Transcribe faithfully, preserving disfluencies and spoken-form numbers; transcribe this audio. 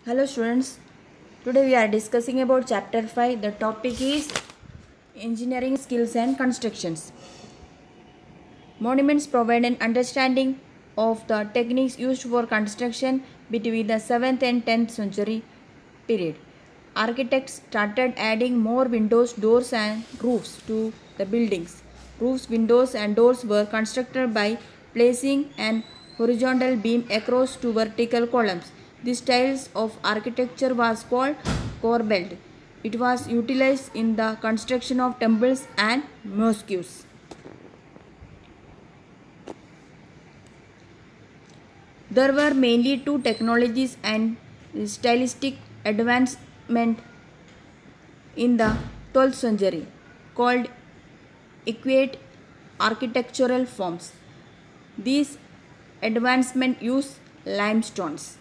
Hello students, today we are discussing about chapter five. The topic is engineering skills and constructions. Monuments provide an understanding of the techniques used for construction between the seventh and tenth century period. Architects started adding more windows, doors and roofs to the buildings. Roofs, windows and doors were constructed by placing an horizontal beam across two vertical columns. This style of architecture was called corbelled. It was utilized in the construction of temples and mosques. There were mainly two technologies and stylistic advancement in the twelfth century called equate architectural forms. These advancements use limestones.